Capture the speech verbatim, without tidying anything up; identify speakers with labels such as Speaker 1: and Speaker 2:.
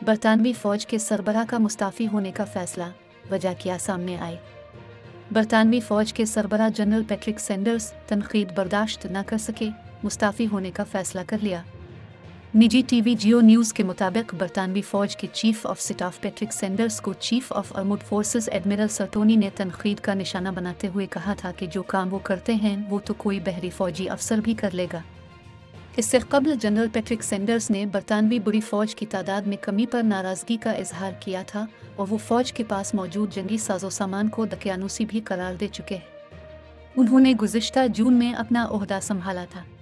Speaker 1: बरतानवी फ़ौज के सरबराह का मुस्ताफ़ी होने का फ़ैसला, वजह क्या सामने आई। बरतानवी फ़ौज के सरबराह जनरल पैट्रिक सैंडर्स तनक़ीद बर्दाश्त न कर सके, मुस्ताफ़ी होने का फ़ैसला कर लिया। निजी टीवी जियो न्यूज़ के मुताबिक बरतानवी फ़ौज के chief of staff Patrick Sanders को chief of armed forces admiral sir Tony ने तनक़ीद का निशाना बनाते हुए कहा था कि जो काम वो करते हैं वो तो कोई बहरी फ़ौजी अफसर भी कर लेगा। इससे कबल जनरल पैट्रिक सैंडर्स ने बरतानवी बुरी फ़ौज की तादाद में कमी पर नाराज़गी का इजहार किया था और वो फ़ौज के पास मौजूद जंगी साजो सामान को दकियानूसी भी करार दे चुके हैं। उन्होंने गुज़िश्ता जून में अपना ओहदा संभाला था।